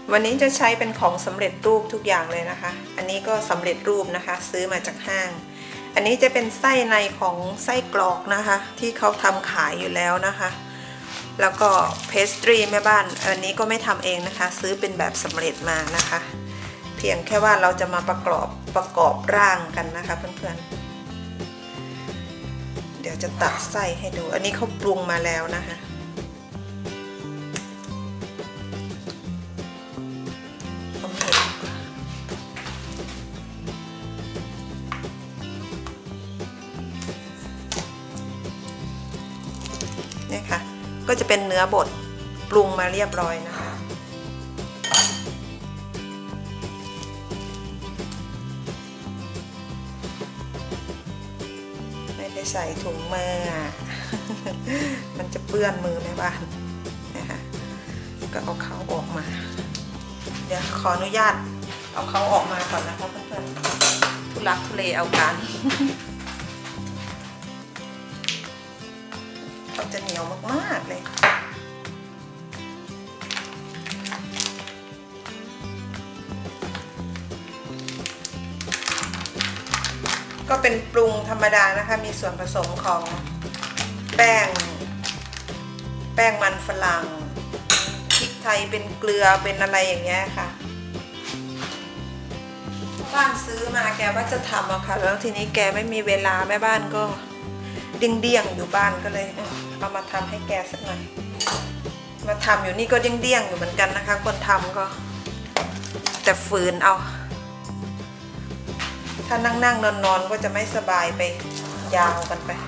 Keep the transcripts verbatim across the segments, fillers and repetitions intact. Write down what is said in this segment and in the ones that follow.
วันนี้จะใช้เป็นของสำเร็จรูปทุกอย่างเลยนะคะอันนี้ก็สำเร็จรูปนะคะซื้อมาจากห้างอันนี้จะเป็นไส้ในของไส้กรอกนะคะที่เขาทำขายอยู่แล้วนะคะแล้วก็เพสตรีแม่บ้านอันนี้ก็ไม่ทำเองนะคะซื้อเป็นแบบสำเร็จมานะคะเพียงแค่ว่าเราจะมาประกอบประกอบร่างกันนะคะเพื่อนๆเดี๋ยวจะตัดไส้ให้ดูอันนี้เขาปรุงมาแล้วนะคะนี่ค่ะก็จะเป็นเนื้อบดปรุงมาเรียบร้อยนะคะไม่ได้ใส่ถุงมือ มันจะเปื้อนมือแม่บ้านนะคะก็เอาเขาออกมาเดี๋ยวขออนุญาตเอาเขาออกมาก่อนนะคะเพื่อนๆทุลักทุเลเอากัน จะเหนียวมากๆเลยก็เป็นปรุงธรรมดานะคะมีส่วนผสมของแป้งแป้งมันฝรั่งพริกไทยเป็นเกลือเป็นอะไรอย่างเงี้ยค่ะบ้านซื้อมาแกว่าจะทำอะค่ะแล้วทีนี้แกไม่มีเวลาแม่บ้านก็เดี่ยงๆอยู่บ้านก็เลยเอามาทำให้แกสักหน่อยมาทำอยู่นี่ก็เดี่ยงๆอยู่เหมือนกันนะคะคนทำก็แต่ฝืนเอาถ้านั่งๆนอนๆก็จะไม่สบายไปยาวกันไป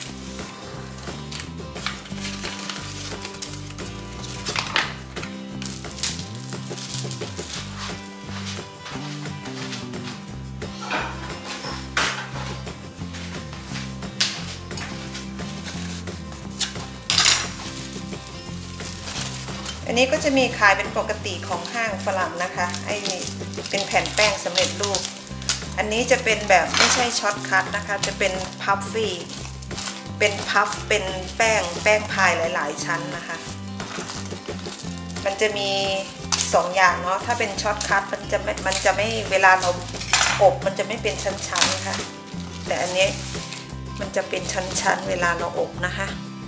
อันนี้ก็จะมีขายเป็นปกติของห้างฝรั่งนะคะไอ้นี่เป็นแผ่นแป้งสำเร็จรูปอันนี้จะเป็นแบบไม่ใช่ช็อตคัทนะคะจะเป็นพัฟฟี่เป็นพัฟเป็นแป้งแป้งพายหลายๆชั้นนะคะมันจะมีสองอย่างเนาะถ้าเป็นช็อตคัทมันจะไม่มันจะไม่เวลาเราอบมันจะไม่เป็นชั้นๆค่ะแต่อันนี้มันจะเป็นชั้นๆเวลาเราอบนะคะ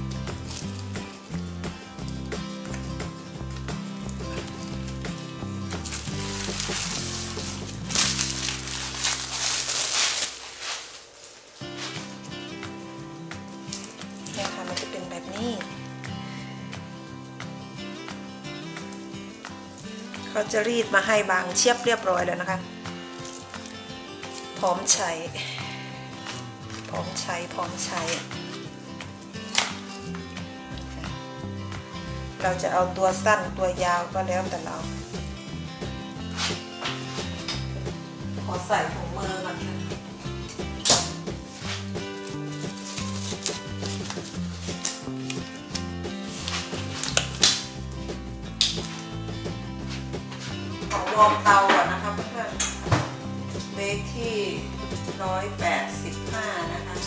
เนี่ยค่ะมันจะเป็นแบบนี้เขาจะรีดมาให้บางเชียบเรียบร้อยแล้วนะคะพร้อมใช้พร้อมใช้พร้อมใช้เราจะเอาตัวสั้นตัวยาวก็แล้วแต่เราขอใส่ถุงมือก่อนค่ะวอร์มเตาก่อนนะคะเพื่อนๆเบคที่ร้อยแปดสิบห้านะคะ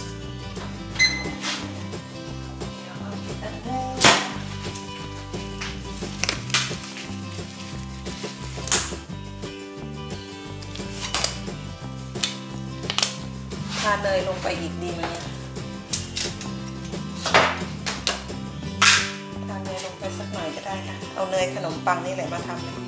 ทาเนยลงไปอีกดีไหมทาเนยลงไปสักหน่อยก็ได้ค่ะเอาเนยขนมปังนี่แหละมาทำเลย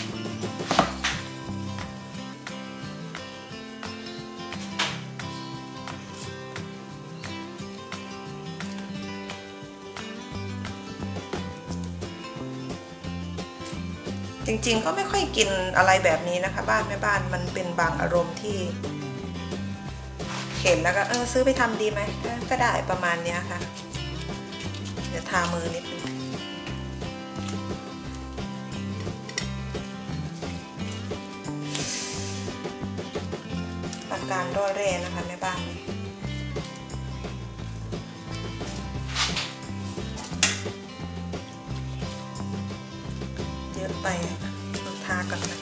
จริงๆก็ไม่ค่อยกินอะไรแบบนี้นะคะบ้านแม่บ้านมันเป็นบางอารมณ์ที่เห็นแล้วก็เออซื้อไปทำดีไหมก็ได้ประมาณนี้ค่ะเดี๋ยวทามือนิดนึงอาการร่อแร่นะคะแม่บ้านเยอะไปต้องทาก่อนนะ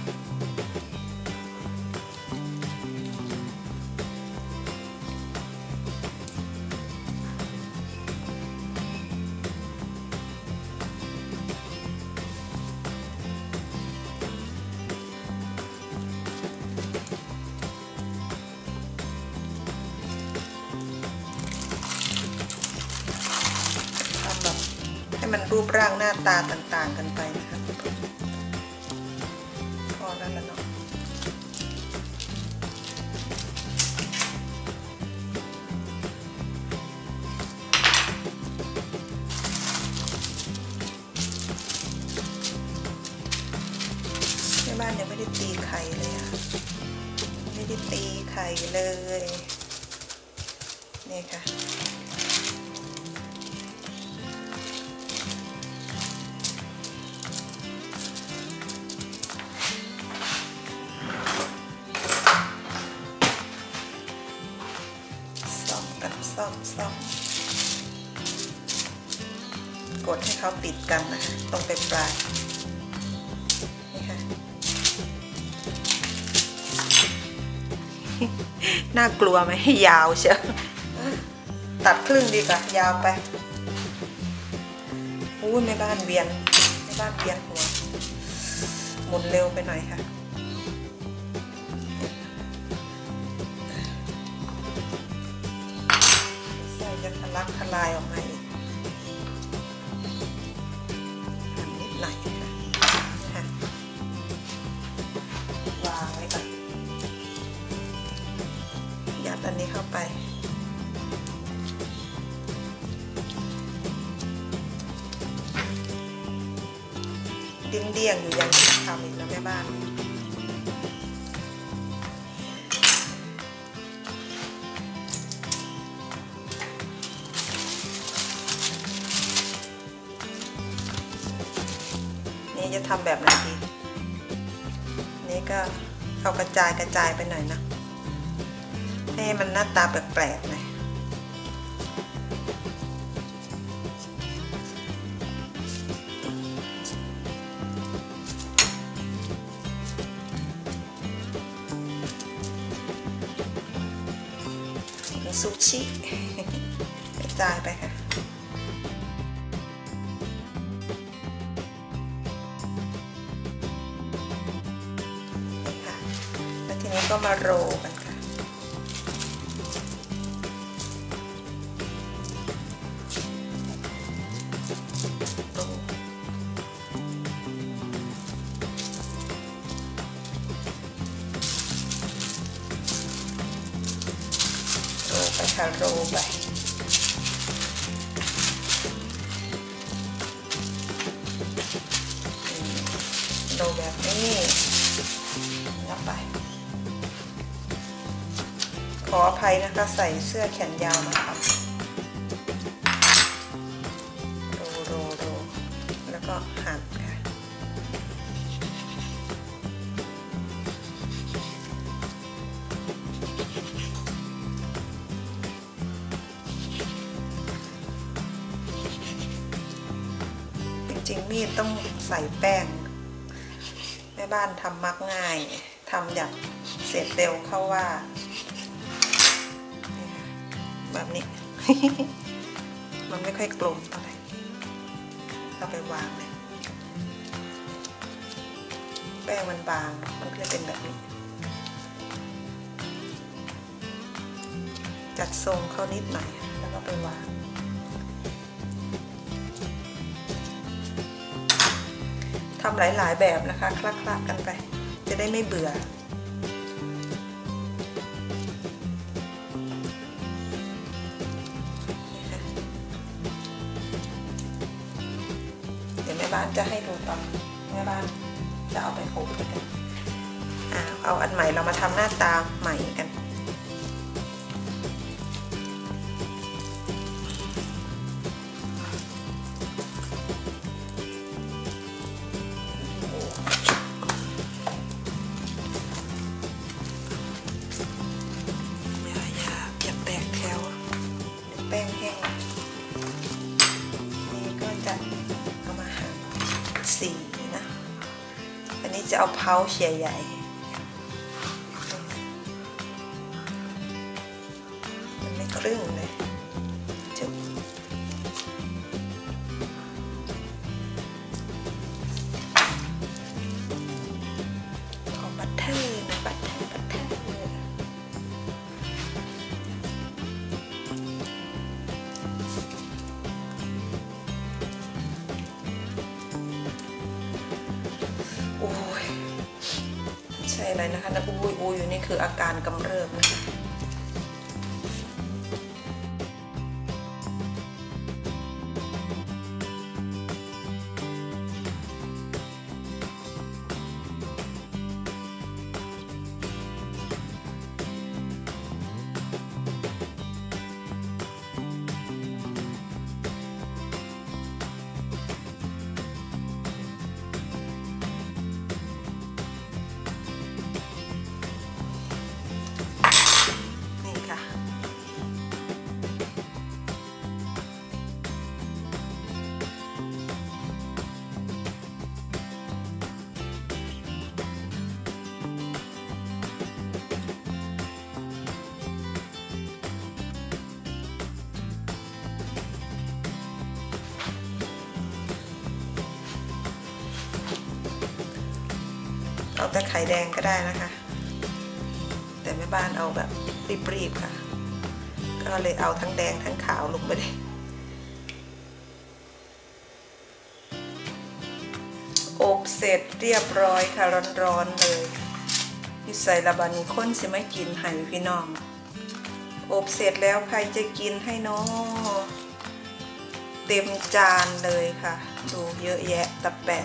นรูปร่างหน้าตาต่างๆกันไปนะคะพอแล้วละเนาะแม่บ้านยังไม่ได้ตีไข่เลยอะไม่ได้ตีไข่เลยนี่ค่ะซ่อมกันซ่อมซ่อมกดให้เขาติดกันนะคะตรงปลายนี่ค่ะน่ากลัวไหมยาวเชียวตัดครึ่งดีกว่ายาวไปอู้แม่บ้านเวียนแม่บ้านเวียนหัวหมุนเร็วไปหน่อยค่ะใส่จะทะลักทลายออกมาอีกหั่นนิดหน่อยค่ะวางไว้ก่อนยัดอันนี้เข้าไปเดี่ยงๆอยู่ยังทำอีกแล้วแม่บ้านนี่จะทำแบบไหนดีนี่ก็เอากระจายกระจายไปหน่อยนะให้มันหน้าตาแปลกๆหน่อยซูชิกระจายไปค่ะนี่ค่ะแล้วทีนี้ก็มาโรลกันค่ะโรลไปค่ะโรลไปโรลแบบนี้แล้วไปขออภัยนะคะใส่เสื้อแขนยาวนะคะโรลโรลโรลแล้วก็หั่นค่ะจริงมีดต้องใส่แป้งแม่บ้านทำมักง่ายทำอยากเสร็จเร็วเข้าว่าแบบนี้ มันไม่ค่อยกลมเท่าไหร่เอาไปวางเลยแป้งมันบางมันก็เลยเป็นแบบนี้จัดทรงเข้านิดหน่อยแล้วก็ไปวางทำหลายๆแบบนะคะคละๆกันไปจะได้ไม่เบื่อเดี๋ยวแม่บ้านจะให้ดูตอนแม่บ้านจะเอาไปอบกันอ่าเอาอันใหม่เรามาทำหน้าตาใหม่กันแป้งแห้งนี่ก็จะเอามาหั่นสีนะอันนี้จะเอาเพาใหญ่ๆมันไม่ครึ่งเลยจุ๊บขอบัตเตอร์นะบัตเตอร์บัตเตอร์ช่อะไรนะคะนะอุ้ยอุ้ยอยู่นี่คืออาการกำเริบนะคะเอาแต่ไข่แดงก็ได้นะคะแต่แม่บ้านเอาแบบรีบๆค่ะก็เลยเอาทั้งแดงทั้งขาวลงไปเลยอบเสร็จเรียบร้อยค่ะร้อนๆเลยที่ใส่ละบานี้คนสิไม่กินให้พี่น้องอบเสร็จแล้วใครจะกินให้น้องเต็มจานเลยค่ะดูเยอะแยะตะแปะ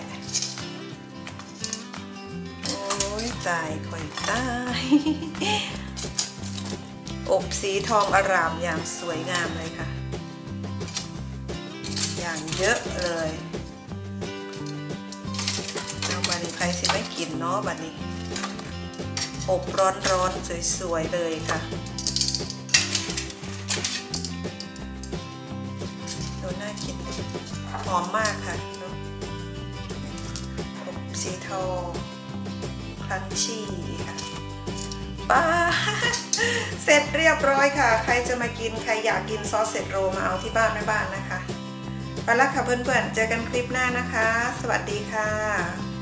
ตายคอยตายอบสีทองอร่ามอย่างสวยงามเลยค่ะอย่างเยอะเลยเอาบัดนี้ใครสิไม่กินเนาะบัดนี้อบร้อนๆสวยๆเลยค่ะดูน่ากินหอมมากค่ะอบสีทองครันชี่ค่ะป้าเสร็จเรียบร้อยค่ะใครจะมากินใครอยากกินซอสเสร็จโรมาเอาที่บ้านแม่บ้านนะคะไปแล้วค่ะเพื่อนๆเจอกันคลิปหน้านะคะสวัสดีค่ะ